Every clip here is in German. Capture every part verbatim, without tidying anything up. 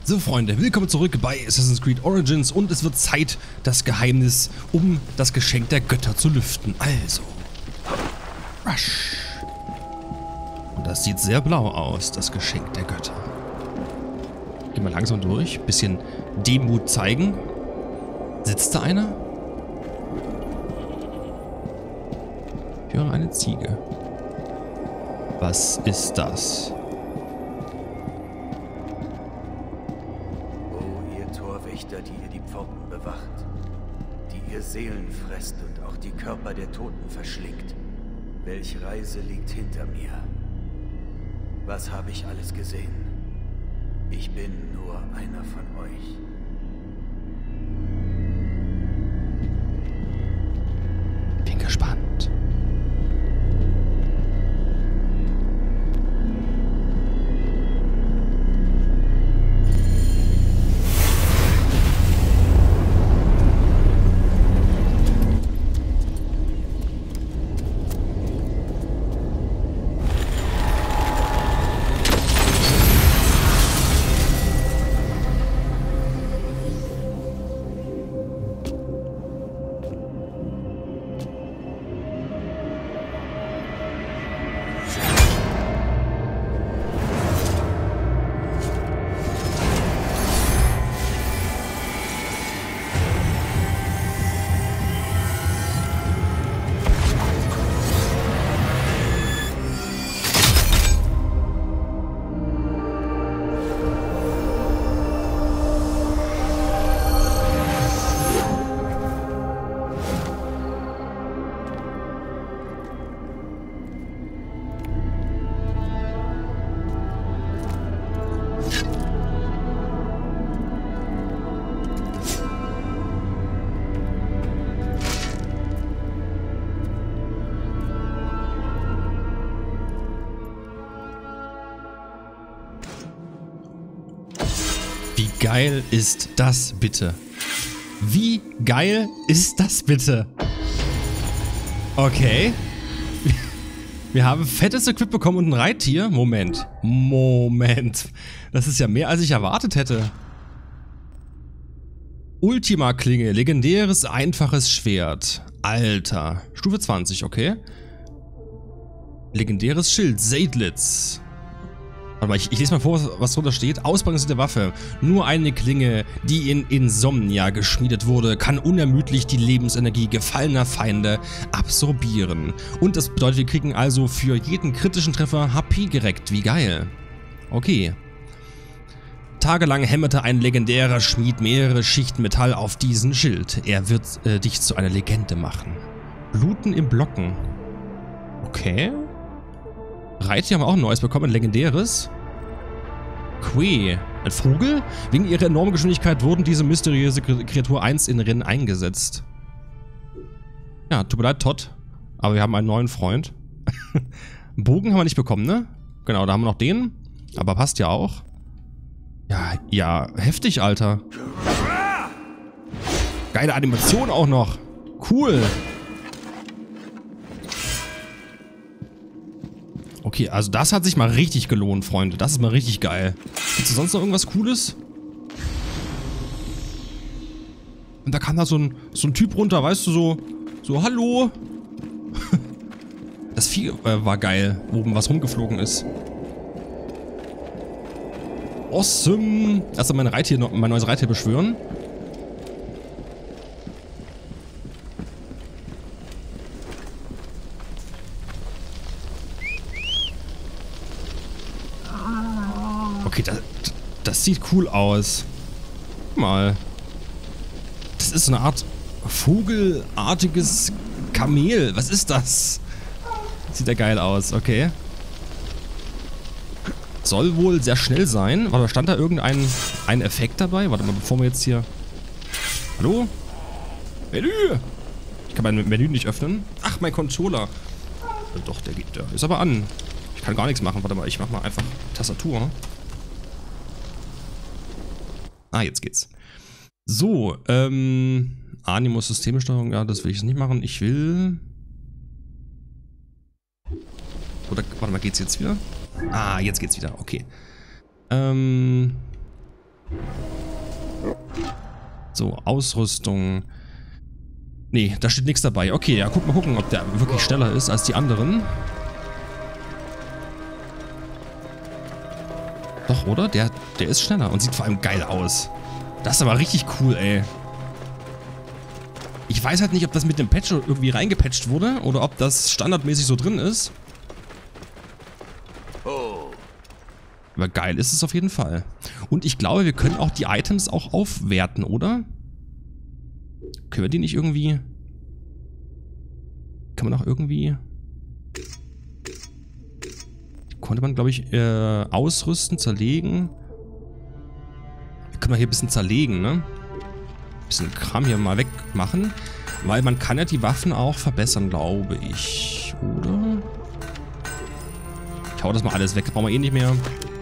So Freunde, willkommen zurück bei Assassin's Creed Origins und es wird Zeit, das Geheimnis um das Geschenk der Götter zu lüften. Also, Rush. Und das sieht sehr blau aus, das Geschenk der Götter. Gehen wir langsam durch, bisschen Demut zeigen. Sitzt da einer? Ich höre eine Ziege. Was ist das? Die ihr die Pforten bewacht, die ihr Seelen fresst und auch die Körper der Toten verschlingt. Welche Reise liegt hinter mir? Was habe ich alles gesehen? Ich bin nur einer von euch. Bin gespannt. Wie geil ist das bitte? Wie geil ist das bitte? Okay. Wir haben fettes Equip bekommen und ein Reittier. Moment. Moment. Das ist ja mehr, als ich erwartet hätte. Ultima-Klinge. Legendäres, einfaches Schwert. Alter. Stufe zwanzig, okay. Legendäres Schild. Seydlitz. Warte mal, ich, ich lese mal vor, was drunter steht. Ausbalancierte der Waffe. Nur eine Klinge, die in Insomnia geschmiedet wurde, kann unermüdlich die Lebensenergie gefallener Feinde absorbieren. Und das bedeutet, wir kriegen also für jeden kritischen Treffer H P gereckt. Wie geil. Okay. Tagelang hämmerte ein legendärer Schmied mehrere Schichten Metall auf diesen Schild. Er wird äh, dich zu einer Legende machen. Bluten im Blocken. Okay. Reittier haben wir auch ein neues bekommen, ein legendäres. Que, ein Vogel? Wegen ihrer enormen Geschwindigkeit wurden diese mysteriöse Kreatur einst in Rennen eingesetzt. Ja, tut mir leid, Todd, aber wir haben einen neuen Freund. Bogen haben wir nicht bekommen, ne? Genau, da haben wir noch den, aber passt ja auch. Ja, ja, heftig, Alter. Geile Animation auch noch. Cool. Okay, also das hat sich mal richtig gelohnt, Freunde. Das ist mal richtig geil. Gibt es sonst noch irgendwas Cooles? Und da kam da so ein, so ein Typ runter, weißt du, so, so, hallo. Das Vieh äh, war geil, oben was rumgeflogen ist. Awesome. Erstmal mein Reittier, mein neues Reittier beschwören. Okay, das, das sieht cool aus. Guck mal. Das ist so eine Art vogelartiges Kamel. Was ist das? Sieht ja geil aus, okay. Soll wohl sehr schnell sein. Warte, stand da irgendein ein Effekt dabei? Warte mal, bevor wir jetzt hier... Hallo? Menü! Ich kann mein Menü nicht öffnen. Ach, mein Controller. Doch, der geht, der ist aber an. Ich kann gar nichts machen. Warte mal, ich mach mal einfach Tastatur. Ah, jetzt geht's. So, ähm... Animus-Systemsteuerung, ja, das will ich jetzt nicht machen. Ich will... Oder, warte mal, geht's jetzt wieder? Ah, jetzt geht's wieder, okay. Ähm... So, Ausrüstung. Nee, da steht nichts dabei. Okay, ja, guck mal gucken, ob der wirklich schneller ist als die anderen. Doch, oder? Der, der ist schneller und sieht vor allem geil aus. Das ist aber richtig cool, ey. Ich weiß halt nicht, ob das mit dem Patch irgendwie reingepatcht wurde oder ob das standardmäßig so drin ist. Aber geil ist es auf jeden Fall. Und ich glaube, wir können auch die Items auch aufwerten, oder? Können wir die nicht irgendwie... Kann man auch irgendwie... Konnte man, glaube ich, äh, ausrüsten, zerlegen. Können wir hier ein bisschen zerlegen, ne? Ein bisschen Kram hier mal wegmachen. Weil man kann ja die Waffen auch verbessern, glaube ich. Oder? Ich hau das mal alles weg. Das brauchen wir eh nicht mehr.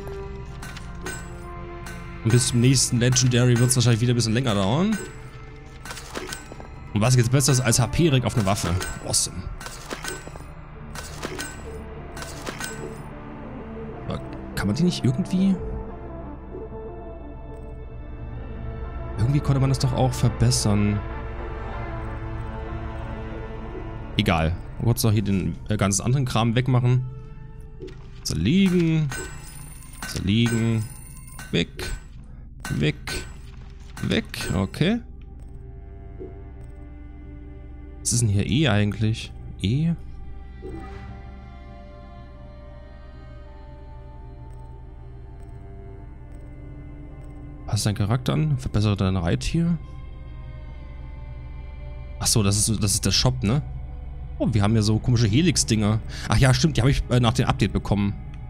Und bis zum nächsten Legendary wird es wahrscheinlich wieder ein bisschen länger dauern. Und was jetzt besser ist als H P-Rig auf eine Waffe? Awesome. Aber kann man die nicht irgendwie... Irgendwie konnte man das doch auch verbessern. Egal. Kurz noch hier den äh, ganzen anderen Kram wegmachen. Zerlegen. Zerlegen. Weg. Weg. Weg. Okay. Was ist denn hier E eigentlich? E? Passt dein Charakter an? Verbessere dein Reittier? Achso, das ist, das ist der Shop, ne? Oh, wir haben ja so komische Helix-Dinger. Ach ja, stimmt, die habe ich äh, nach dem Update bekommen.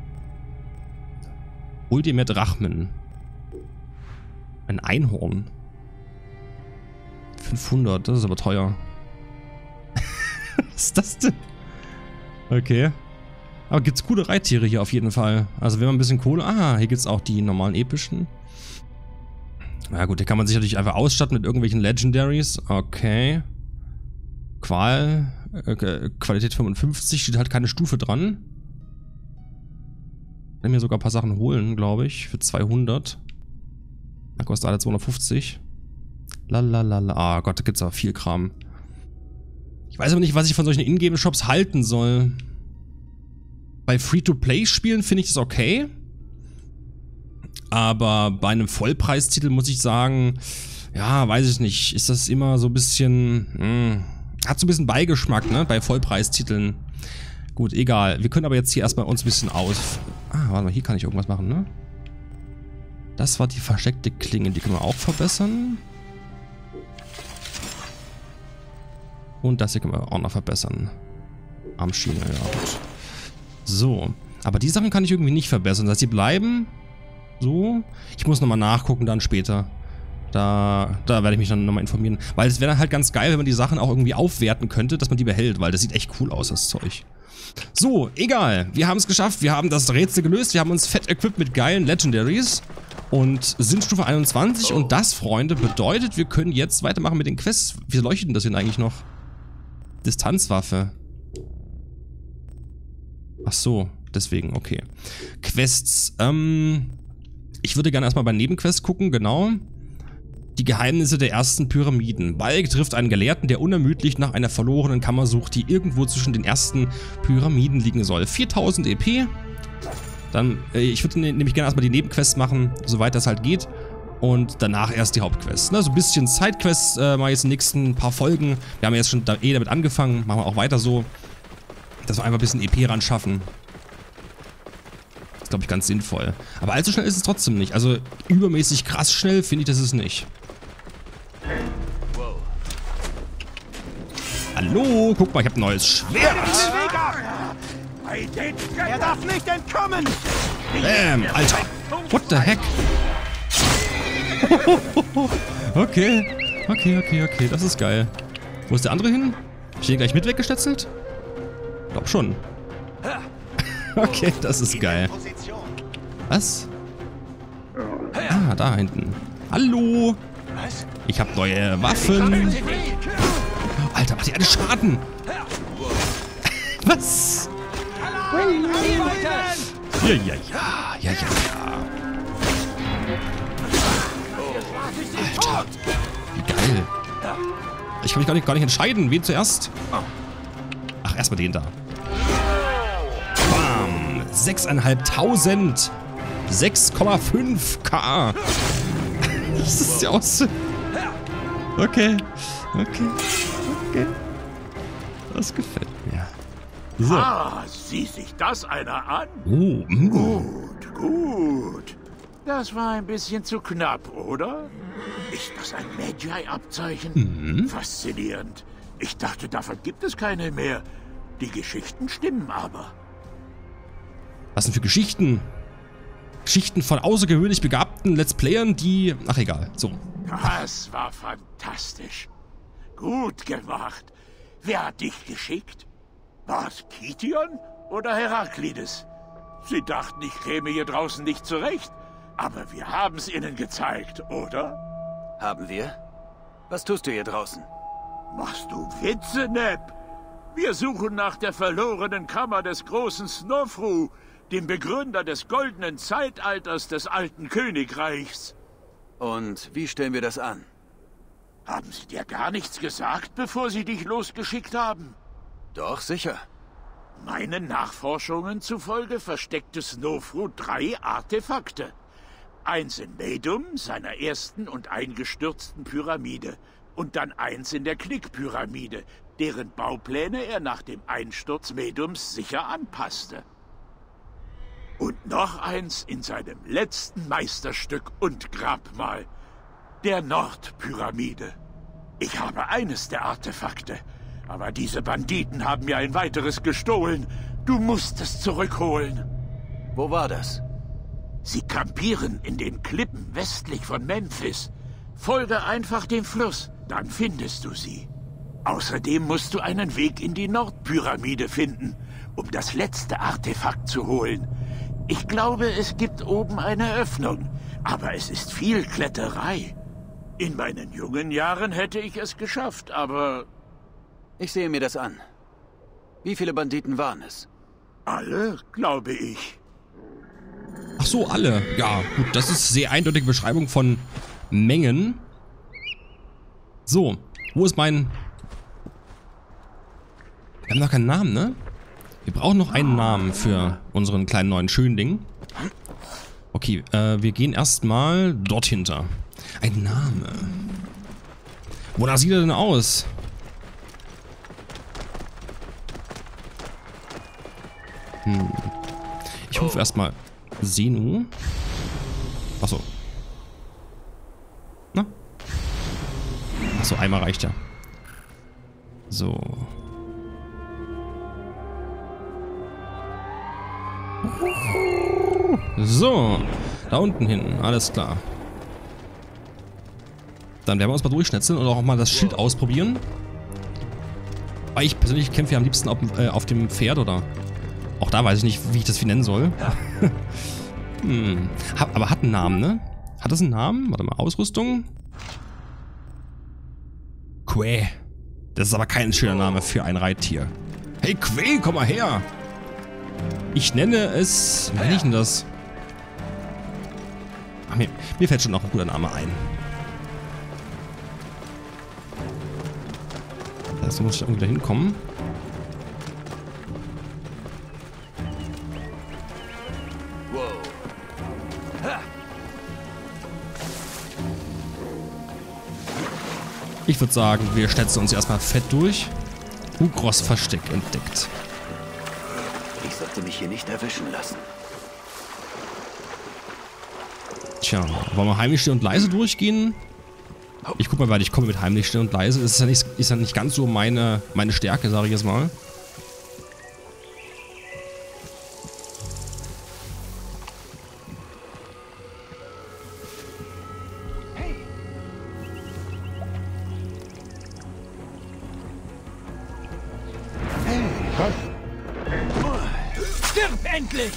Hol dir mehr Drachmen. Ein Einhorn. fünfhundert, das ist aber teuer. Was ist das denn? Okay. Aber gibt's coole Reittiere hier auf jeden Fall. Also wenn man ein bisschen Kohle... Ah, hier gibt's auch die normalen epischen. Na gut, hier kann man sich natürlich einfach ausstatten mit irgendwelchen Legendaries. Okay. Qual... Äh, Qualität fünfundfünfzig, steht halt keine Stufe dran. Ich kann mir sogar ein paar Sachen holen, glaube ich, für zweihundert. Da kostet alle zweihundertfünfzig. Lalalala. Ah Gott, da gibt's aber viel Kram. Ich weiß aber nicht, was ich von solchen Ingame-Shops halten soll. Bei Free-to-Play-Spielen finde ich das okay. Aber bei einem Vollpreistitel muss ich sagen, ja, weiß ich nicht, ist das immer so ein bisschen, mh, hat so ein bisschen Beigeschmack, ne, bei Vollpreistiteln. Gut, egal. Wir können aber jetzt hier erstmal uns ein bisschen aus... Ah, warte mal, hier kann ich irgendwas machen, ne? Das war die versteckte Klinge, die können wir auch verbessern. Und das hier können wir auch noch verbessern. Armschiene, ja gut. So, aber die Sachen kann ich irgendwie nicht verbessern. Das heißt, die bleiben so. Ich muss nochmal nachgucken dann später. Da, da werde ich mich dann nochmal informieren. Weil es wäre halt ganz geil, wenn man die Sachen auch irgendwie aufwerten könnte, dass man die behält, weil das sieht echt cool aus, das Zeug. So, egal. Wir haben es geschafft. Wir haben das Rätsel gelöst. Wir haben uns fett equipped mit geilen Legendaries. Und sind Stufe einundzwanzig. Und das, Freunde, bedeutet, wir können jetzt weitermachen mit den Quests. Wie leuchtet denn das denn eigentlich noch? Distanzwaffe. Ach so, deswegen, okay. Quests. Ähm, ich würde gerne erstmal bei Nebenquests gucken, genau. Die Geheimnisse der ersten Pyramiden. Balg trifft einen Gelehrten, der unermüdlich nach einer verlorenen Kammer sucht, die irgendwo zwischen den ersten Pyramiden liegen soll. viertausend E P. Dann, äh, ich würde ne, nämlich gerne erstmal die Nebenquests machen, soweit das halt geht. Und danach erst die Hauptquests. Ne? So ein bisschen Sidequests äh, mal jetzt in den nächsten paar Folgen. Wir haben jetzt schon da, eh damit angefangen. Machen wir auch weiter so. Dass wir einfach ein bisschen E P ran schaffen. Das ist, glaube ich, ganz sinnvoll. Aber allzu schnell ist es trotzdem nicht. Also übermäßig krass schnell finde ich, das ist nicht. Hallo, guck mal, ich habe ein neues Schwert. Er darf nicht entkommen. Bam, Alter. What the heck? Okay, okay, okay, okay, das ist geil. Wo ist der andere hin? Hab ich den gleich mit weggestetzelt? Glaub schon. Okay, das ist geil. Was? Ah, da hinten. Hallo. Ich hab neue Waffen. Alter, macht die alle Schaden? Was? Ja, ja, ja, ja, ja, ja. Alter. Geil. Ich kann mich gar nicht, gar nicht entscheiden. Wen zuerst? Ach, erstmal den da. Bam. sechstausendfünfhundert. sechs Komma fünf K. Das ist ja aus. Okay. Okay. Okay. Das gefällt mir. So. Ah, sieh sich das einer an? Oh, mm. Gut, gut. Das war ein bisschen zu knapp, oder? Ist das ein Magi-Abzeichen? Mhm. Faszinierend. Ich dachte, davon gibt es keine mehr. Die Geschichten stimmen aber. Was denn für Geschichten? Geschichten von außergewöhnlich begabten Let's Playern, die... Ach, egal. So. Das war fantastisch. Gut gemacht. Wer hat dich geschickt? War es Kition oder Heraklides? Sie dachten, ich käme hier draußen nicht zurecht. Aber wir haben es ihnen gezeigt, oder? Haben wir? Was tust du hier draußen? Machst du Witze, Neb? Wir suchen nach der verlorenen Kammer des großen Snofru, dem Begründer des goldenen Zeitalters des alten Königreichs. Und wie stellen wir das an? Haben sie dir gar nichts gesagt, bevor sie dich losgeschickt haben? Doch, sicher. Meinen Nachforschungen zufolge versteckte Snofru drei Artefakte. Eins in Medum, seiner ersten und eingestürzten Pyramide, und dann eins in der Knickpyramide, deren Baupläne er nach dem Einsturz Medums sicher anpasste. Und noch eins in seinem letzten Meisterstück und Grabmal, der Nordpyramide. Ich habe eines der Artefakte, aber diese Banditen haben mir ein weiteres gestohlen. Du musst es zurückholen. Wo war das? Sie kampieren in den Klippen westlich von Memphis. Folge einfach dem Fluss, dann findest du sie. Außerdem musst du einen Weg in die Nordpyramide finden, um das letzte Artefakt zu holen. Ich glaube, es gibt oben eine Öffnung, aber es ist viel Kletterei. In meinen jungen Jahren hätte ich es geschafft, aber... Ich sehe mir das an. Wie viele Banditen waren es? Alle, glaube ich. Ach so, alle. Ja, gut, das ist sehr eindeutige Beschreibung von Mengen. So, wo ist mein... Wir haben noch keinen Namen, ne? Wir brauchen noch einen Namen für unseren kleinen neuen Schönding. Okay, äh, wir gehen erstmal dort hinter. Ein Name. Wonach sieht er denn aus? Hm. Ich rufe erstmal Senu. Achso. Na? Achso, einmal reicht ja. So. So. Da unten hin. Alles klar. Dann werden wir uns mal durchschnetzeln und auch mal das Schild ausprobieren. Weil ich persönlich kämpfe ja am liebsten auf, äh, auf dem Pferd, oder? Auch da weiß ich nicht, wie ich das wie nennen soll. hm. Hab, aber hat einen Namen, ne? Hat das einen Namen? Warte mal, Ausrüstung. Quä. Das ist aber kein schöner Name für ein Reittier. Hey Quä, komm mal her! Ich nenne es... Wie nenne ich denn das? Ach, mir, mir fällt schon noch ein guter Name ein. Also muss ich irgendwie da hinkommen. Ich würde sagen, wir schnetzen uns erstmal fett durch. Hugros Versteck entdeckt. Ich sollte mich hier nicht erwischen lassen. Tja, wollen wir heimlich still und leise durchgehen? Ich guck mal, weil ich komme mit heimlich still und leise. Das ist ja nicht, ist ja nicht ganz so meine, meine Stärke, sage ich jetzt mal. Stirb endlich!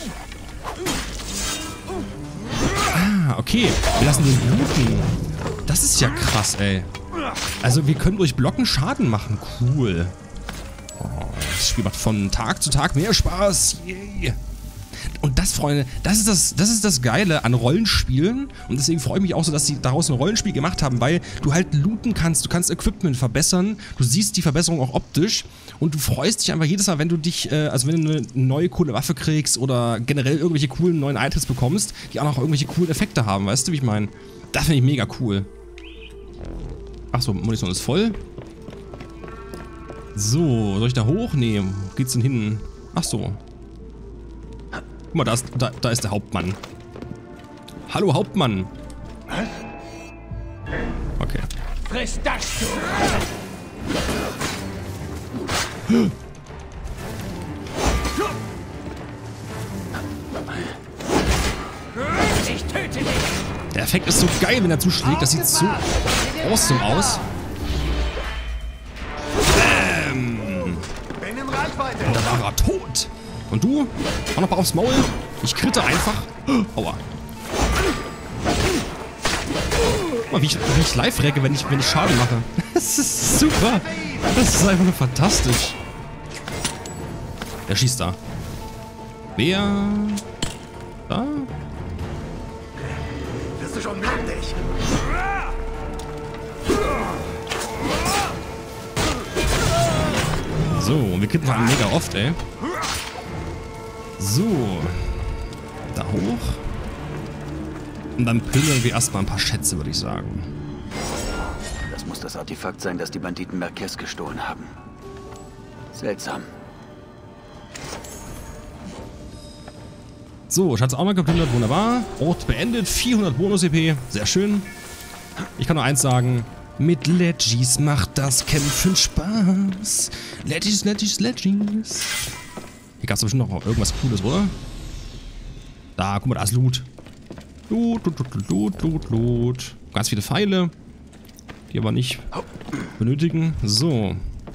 Ah, okay. Wir lassen den bluten. Das ist ja krass, ey. Also wir können durch Blocken Schaden machen. Cool. Oh, das Spiel macht von Tag zu Tag mehr Spaß. Yay. Und das, Freunde, das ist das, das ist das Geile an Rollenspielen. Und deswegen freue ich mich auch so, dass sie daraus ein Rollenspiel gemacht haben, weil du halt looten kannst, du kannst Equipment verbessern, du siehst die Verbesserung auch optisch und du freust dich einfach jedes Mal, wenn du dich, äh, also wenn du eine neue coole Waffe kriegst oder generell irgendwelche coolen neuen Items bekommst, die auch noch irgendwelche coolen Effekte haben, weißt du, wie ich meine? Das finde ich mega cool. Achso, Munition ist voll. So, soll ich da hoch? Nee, wo geht's denn hin? Achso. Guck mal, da ist, da, da ist der Hauptmann. Hallo, Hauptmann. Okay. Friss das, du! Ich töte dich! Der Effekt ist so geil, wenn er zuschlägt. Das sieht so awesome aus. Bäm! Bin in Reichweite! Und da war er tot. Und du? Auch noch mal aufs Maul? Ich kritte einfach. Aua. Guck mal, wie ich, wie ich live recke, wenn ich, wenn ich Schaden mache. Das ist super. Das ist einfach nur fantastisch. Wer schießt da? Wer? Da? Bist du schon fertig? So, und wir kritten vor allem mega oft, ey. So. Da hoch. Und dann plündern wir erstmal ein paar Schätze, würde ich sagen. Das muss das Artefakt sein, das die Banditen Marquez gestohlen haben. Seltsam. So, Schatz auch mal geplündert, wunderbar. Ort beendet, vierhundert Bonus-E P, sehr schön. Ich kann nur eins sagen, mit Legis macht das Kämpfen Spaß. Legis, Legis, Legis. Hier gab es bestimmt noch irgendwas Cooles, oder? Da, guck mal, da ist Loot. Loot, Loot, Loot, Loot, Loot, Loot. Ganz viele Pfeile, die aber nicht benötigen. So.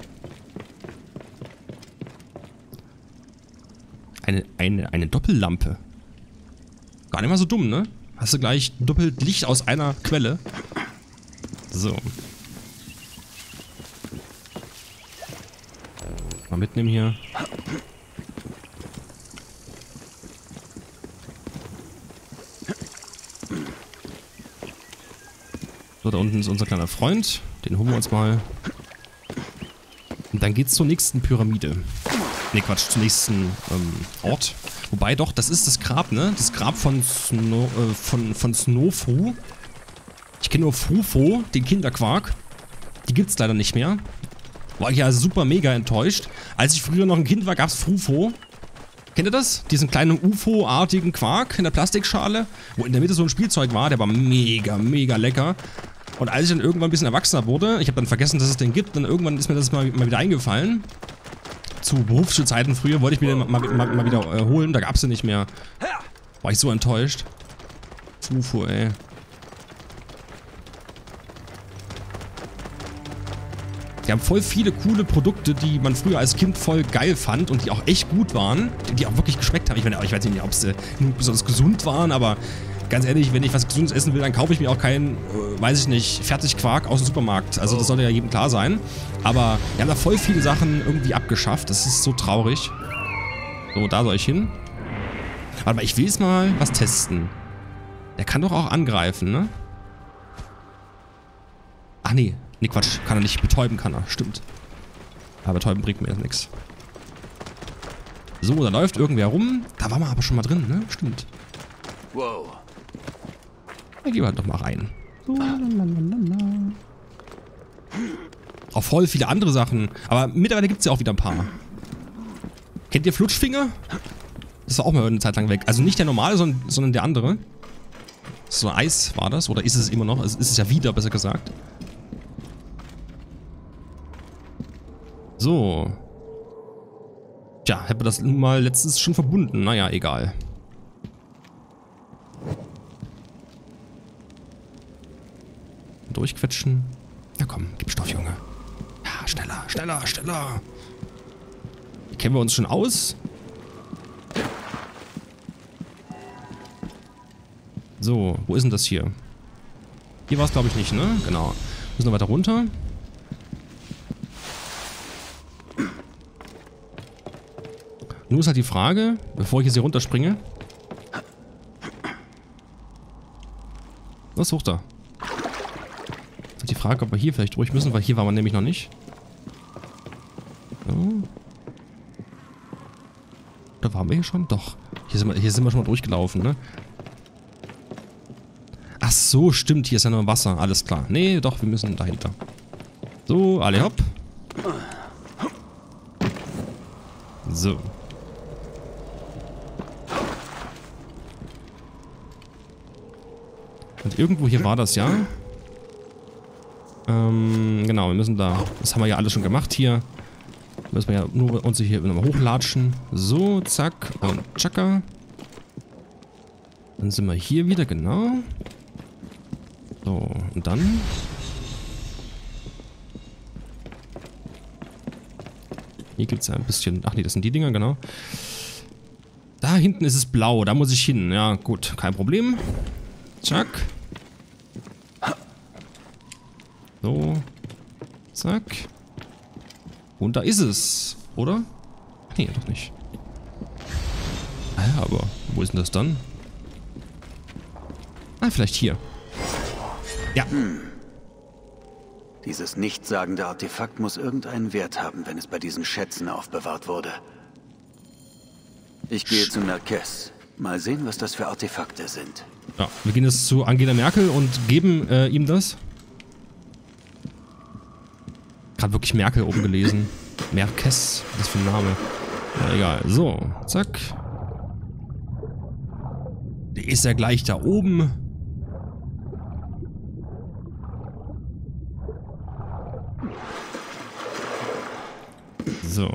Eine, eine, eine Doppellampe. Gar nicht mal so dumm, ne? Hast du gleich doppelt Licht aus einer Quelle. So. Mal mitnehmen hier. So, da unten ist unser kleiner Freund. Den holen wir uns mal. Und dann geht's zur nächsten Pyramide. Ne, Quatsch, zum nächsten ähm, Ort. Wobei doch, das ist das Grab, ne? Das Grab von, Sno äh, von, von Snowfru. Ich kenne nur Frufo, den Kinderquark. Die gibt's leider nicht mehr. War ich ja super mega enttäuscht. Als ich früher noch ein Kind war, gab's Frufo. Kennt ihr das? Diesen kleinen U F O-artigen Quark in der Plastikschale, wo in der Mitte so ein Spielzeug war, der war mega, mega lecker. Und als ich dann irgendwann ein bisschen erwachsener wurde, ich habe dann vergessen, dass es den gibt, dann irgendwann ist mir das mal, mal wieder eingefallen. Zu Berufsschulzeiten früher wollte ich mir den mal, mal, mal wieder äh, holen, da gab es den nicht mehr. War ich so enttäuscht. U F O, ey. Die haben voll viele coole Produkte, die man früher als Kind voll geil fand und die auch echt gut waren, die auch wirklich geschmeckt haben. Ich meine, ich weiß nicht, ob sie besonders gesund waren, aber ganz ehrlich, wenn ich was Gesundes essen will, dann kaufe ich mir auch keinen, äh, weiß ich nicht, Fertigquark aus dem Supermarkt. Also das sollte ja jedem klar sein. Aber wir haben da voll viele Sachen irgendwie abgeschafft. Das ist so traurig. So, da soll ich hin. Warte mal, ich will jetzt mal was testen. Der kann doch auch angreifen, ne? Ach nee. Nee, Quatsch. Kann er nicht. Betäuben kann er. Stimmt. Aber betäuben bringt mir jetzt nichts. So, da läuft irgendwer rum. Da waren wir aber schon mal drin, ne? Stimmt. Wow. Dann gehen wir halt doch mal rein. So, lalalala. Auch voll viele andere Sachen. Aber mittlerweile gibt es ja auch wieder ein paar. Kennt ihr Flutschfinger? Das war auch mal eine Zeit lang weg. Also nicht der normale, sondern, sondern der andere. So Eis war das. Oder ist es immer noch? Also ist es ja wieder, besser gesagt. So. Tja, hätten wir das mal letztens schon verbunden. Naja, egal. Durchquetschen. Ja komm, gib Stoff, Junge. Ja, schneller, schneller, schneller. Kennen wir uns schon aus? So, wo ist denn das hier? Hier war es, glaube ich, nicht, ne? Genau. Müssen wir weiter runter. Nun ist halt die Frage, bevor ich jetzt hier runterspringe, Was sucht er? Jetzt die Frage, ob wir hier vielleicht durch müssen, weil hier waren wir nämlich noch nicht. So. Da waren wir hier schon? Doch. Hier sind wir, hier sind wir schon mal durchgelaufen, ne? Ach so, stimmt. Hier ist ja nur Wasser. Alles klar. Nee, doch, wir müssen dahinter. So, alle hopp. So. Und irgendwo hier war das, ja? Ähm, genau, wir müssen da... Das haben wir ja alles schon gemacht hier. Müssen wir ja nur uns hier nochmal hochlatschen. So, zack und tschakka. Dann sind wir hier wieder, genau. So, und dann... Hier gibt es ja ein bisschen... Ach nee, das sind die Dinger, genau. Da hinten ist es blau, da muss ich hin. Ja, gut, kein Problem. Zack. So. Zack. Und da ist es, oder? Nee, doch nicht. Ah ja, aber wo ist denn das dann? Ah, vielleicht hier. Ja. Hm. Dieses nichtssagende Artefakt muss irgendeinen Wert haben, wenn es bei diesen Schätzen aufbewahrt wurde. Ich gehe zu Narkes. Mal sehen, was das für Artefakte sind. Ja, wir gehen jetzt zu Angela Merkel und geben äh, ihm das. Gerade wirklich Merkel oben gelesen. Merkes, was für ein Name. Ja, egal. So, zack. Der ist ja gleich da oben. So.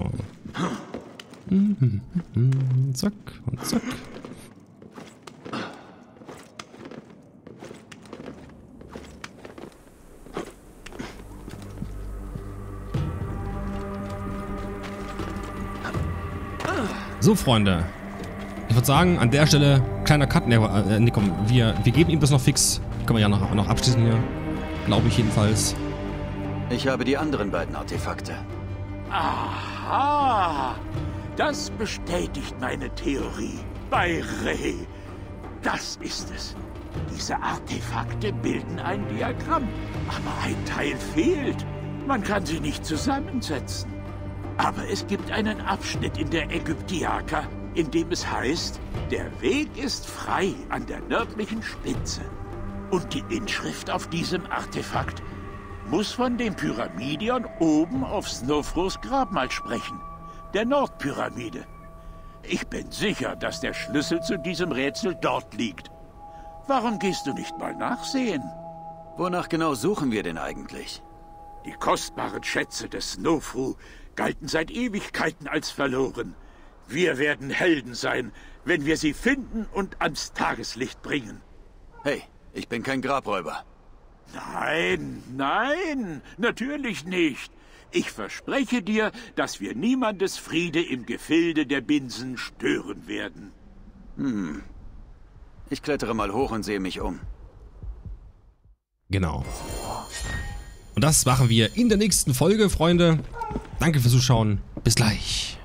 Zack und zack. So, Freunde. Ich würde sagen, an der Stelle, kleiner Cut. Ne, äh, nee, komm, wir, wir geben ihm das noch fix. Können wir ja noch, noch abschließen hier. Glaube ich jedenfalls. Ich habe die anderen beiden Artefakte. Aha! Das bestätigt meine Theorie. Bei Reh. Das ist es. Diese Artefakte bilden ein Diagramm. Aber ein Teil fehlt. Man kann sie nicht zusammensetzen. Aber es gibt einen Abschnitt in der Ägyptiaka, in dem es heißt, der Weg ist frei an der nördlichen Spitze. Und die Inschrift auf diesem Artefakt muss von dem Pyramidion oben auf Snofrus Grabmal sprechen, der Nordpyramide. Ich bin sicher, dass der Schlüssel zu diesem Rätsel dort liegt. Warum gehst du nicht mal nachsehen? Wonach genau suchen wir denn eigentlich? Die kostbaren Schätze des Snofru galten seit Ewigkeiten als verloren. Wir werden Helden sein, wenn wir sie finden und ans Tageslicht bringen. Hey, ich bin kein Grabräuber. Nein, nein, natürlich nicht. Ich verspreche dir, dass wir niemandes Friede im Gefilde der Binsen stören werden. Hm. Ich klettere mal hoch und sehe mich um. Genau. Und das machen wir in der nächsten Folge, Freunde. Danke fürs Zuschauen. Bis gleich.